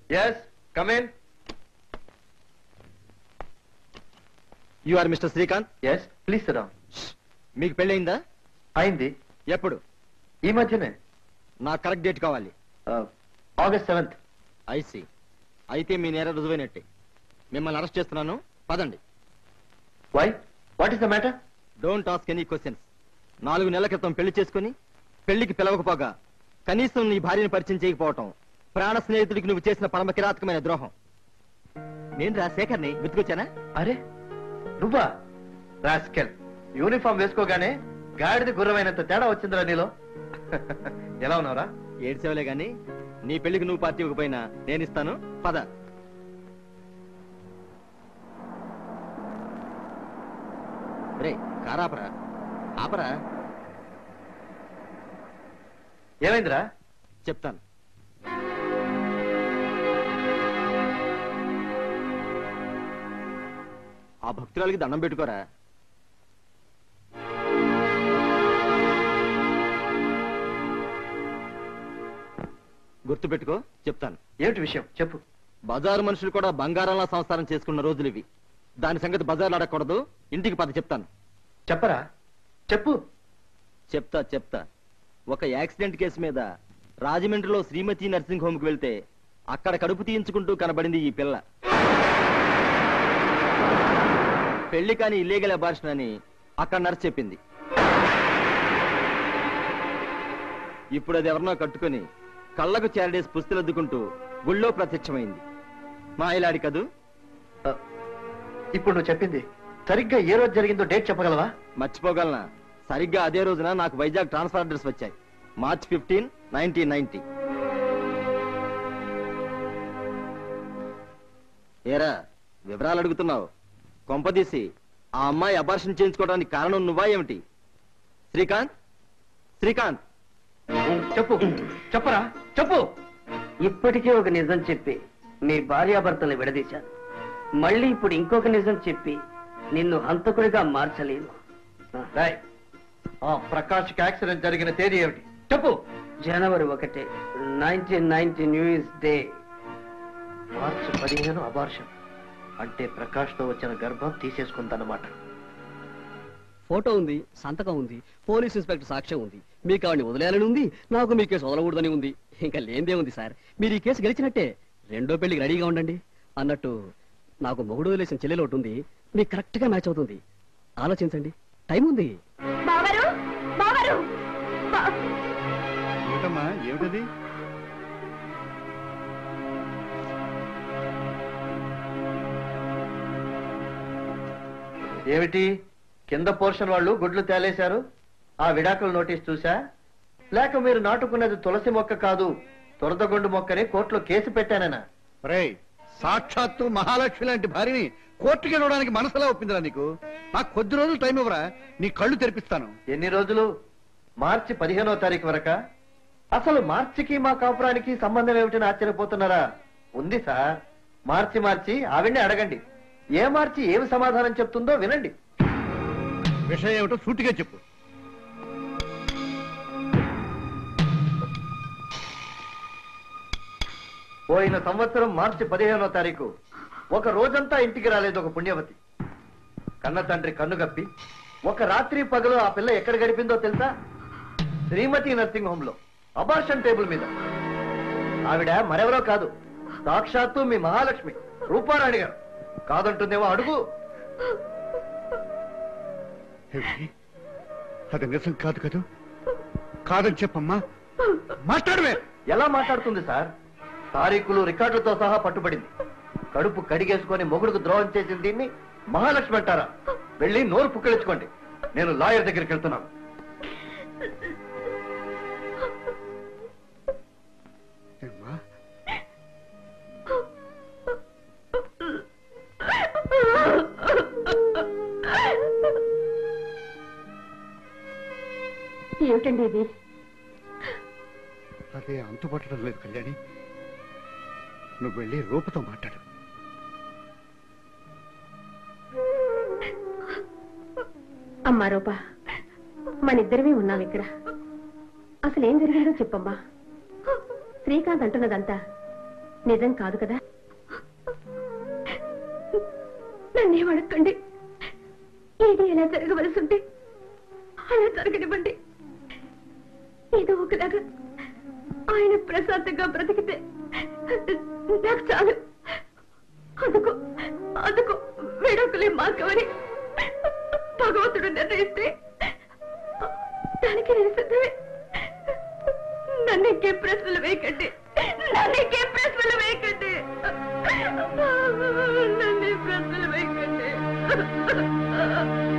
Yes, come in. You are Mr. Srikanth? Yes, please sit down. మీకు పెళ్ళయిందా? అయింది. ఎప్పుడు? ఈ మధ్యనే. నాకు కరెక్ట్ డేట్ కావాలి. August 7th. ఐసి. అయితే మీ నేర రుజువైనట్టే. మిమ్మల్ని అరెస్ట్ చేస్తున్నాను. పదండి. Why? What is the matter? Don't ask any questions. 4 నెలల క్రితం పెళ్లి చేసుకుని పెళ్లికి పిలవకపోగా కనీసం నీ భార్యను పరిచయం చేయకపోవటం ప్రాణ స్నేహితుడికి నువ్వు చేసిన పరమ కిరాతకమైన ద్రోహం. నేను రా శేఖర్ని గుర్తుకొచ్చానా? అరే నువ్వా? రాస్కెల్, యూనిఫామ్ వేసుకోగానే గాడిది గుర్రమైనంత తేడా వచ్చిందిరా నీలో. ఎలా ఉన్నావురా? ఏడ్చేవలే గాని నీ పెళ్లికి నువ్వు పార్టీ ఇవ్వకపోయినా నేను ఇస్తాను. పద. రే కారాపరా, ఆపరా. ఏమైందిరా? చెప్తాను. ఆ భక్తురాలకి దండం పెట్టుకోరా. గుర్తు పెట్టుకో, చెప్తాను. ఏమిటి విషయం చెప్పు. బజారు మనుషులు కూడా బంగారంలా సంసారం చేసుకున్న రోజులు ఇవి. దాని సంగతి బజార్లు అడగకూడదు. ఇంటికి పద, చెప్తాను. చెప్పరా, చెప్పు. చెప్తా. ఒక యాక్సిడెంట్ కేసు మీద రాజమండ్రిలో శ్రీమతి నర్సింగ్ హోమ్ కు వెళ్తే అక్కడ కడుపు తీయించుకుంటూ కనబడింది ఈ పిల్ల. పెళ్లి కాని ఇల్లీగల్ అబార్షన్ అని అక్కడ నర్స్ చెప్పింది. ఇప్పుడు అది ఎవరినో కట్టుకుని కళ్ళకు చేరడేసి పుస్తులద్దుకుంటూ గుళ్ళో ప్రత్యక్షమైంది. మాయలాడి కదూ. ఇప్పుడు నువ్వు చెప్పింది సరిగ్గా ఏ రోజు జరిగిందో డేట్ చెప్పగలవా? మర్చిపోగలనా? సరిగ్గా అదే రోజున నాకు వైజాగ్ ట్రాన్స్ఫర్ అడ్రస్ వచ్చాయి. March 15, 1990. ఏరా వివరాలు అడుగుతున్నావు? కొంపదీసి ఆ అమ్మాయి అబార్షన్ చేయించుకోవడానికి కారణం నువ్వా ఏమిటి? శ్రీకాంత్, చెప్పరా, చెప్పు. ఇప్పటికే ఒక నిజం చెప్పి మీ భార్యాభర్తల్ని విడదీశాను. మళ్ళీ ఇప్పుడు ఇంకొక నిజం చెప్పి నిన్ను హంతకుడిగా మార్చలేను. ప్రకాష్ కి యాక్సిడెంట్ జరిగిన తేదీ ఏమిటి చెప్పు. January 1, 1990 new year's day. మార్చి 15 అబార్షన్ అంటే ప్రకాష్ తో వచ్చిన గర్భం తీసేసుకుందన్నమాట. ఫోటో ఉంది, సంతకం ఉంది, పోలీస్ ఇన్స్పెక్టర్ సాక్ష్యం ఉంది. మీకు ఆవిడని వదిలేయాలని ఉంది, నాకు మీ కేసు వదలకూడదని ఉంది. ఇంకా లేనిదే ఉంది సార్. మీరు ఈ కేసు గెలిచినట్టే. రెండో పెళ్లికి రెడీగా ఉండండి. అన్నట్టు నాకు మొగుడు వదిలేసిన చెల్లెలు ఒకటి ఉంది. మీకు కరెక్ట్ గా మ్యాచ్ అవుతుంది. ఆలోచించండి, టైం ఉంది. ఏమిటది? ఏమిటి కింద పోర్షన్ వాళ్ళు గుడ్లు తేలేశారు? ఆ విడాకుల నోటీస్ చూసా? లేక మీరు నాటుకున్నది తులసి మొక్క కాదు తొరదగొండు మొక్కని కోర్టులో కేసు పెట్టానన్నా? సాక్షాత్తు మహాలక్ష్మి లాంటి భార్యని కోర్టుకి వెళ్ళడానికి మనసులా ఒప్పిందిరా నీకు? నాకు కొద్ది రోజులు టైం ఇవ్వరా, నీ కళ్ళు తెరిపిస్తాను. ఎన్ని రోజులు? మార్చి 15వ తారీఖు వరకా? అసలు మార్చికి మా కాపురానికి సంబంధం ఏమిటని ఆశ్చర్యపోతున్నారా? ఉంది సార్. మార్చి ఆవిడ్ని అడగండి. ఏ మార్చి ఏమి సమాధానం చెప్తుందో వినండి. విషయం ఏమిటో సూటిగా చెప్పు. పోయిన సంవత్సరం మార్చి 15వ తారీఖు ఒక రోజంతా ఇంటికి రాలేదు ఒక పుణ్యవతి. కన్న తండ్రి కన్నుగప్పి ఒక రాత్రి పగలు ఆ పిల్ల ఎక్కడ గడిపిందో తెలుసా? శ్రీమతి నర్సింగ్ హోమ్ లో అబార్షన్ టేబుల్ మీద. ఆవిడ మరెవరో కాదు, సాక్షాత్తు మీ మహాలక్ష్మి రూపారాణి గారు. కాదంటుందేమో అడుగు. అది నిజం కాదు కదా? కాదని చెప్పమ్మా, మాట్లాడవే. ఎలా మాట్లాడుతుంది సార్? తారీఖులు రికార్డులతో సహా పట్టుబడింది. కడుపు కడిగేసుకొని మొగుడుకు ద్రోహం చేసిన దీన్ని మహాలక్ష్మి అంటారా? వెళ్ళి నోరు పుక్కిలించుకోండి. నేను లాయర్ దగ్గరికి వెళ్తున్నాను. ఏమిటండి ఇది? అదే అంతుపట్టడం లేదు కళ్యాణి. నువ్వు వెళ్ళి రూపతో మాట్లాడు. అమ్మా రూప, మనిద్దరమే ఉన్నాం ఇక్కడ. అసలేం జరిగిందో చెప్పమ్మా. శ్రీకాంత్ అంటున్నదంతా నిజం కాదు కదా? నన్నేం అడగండి. ఏది ఎలా జరగవలసి ఉంటే అలా జరగనివ్వండి. ఏదో ఒకలాగా ఆయన ప్రశాంతంగా బ్రతికితే నాకు చాలు. అందుకు అందుకు విడాకులే మార్గమని భగవంతుడు నిర్ణయిస్తే దానికి నేను సిద్ధమే. నన్ను ప్రశ్నలు వేయకండి, నన్ను ప్రశ్నలు వేయకండి, నన్ను ప్రశ్నలు వేయకండి.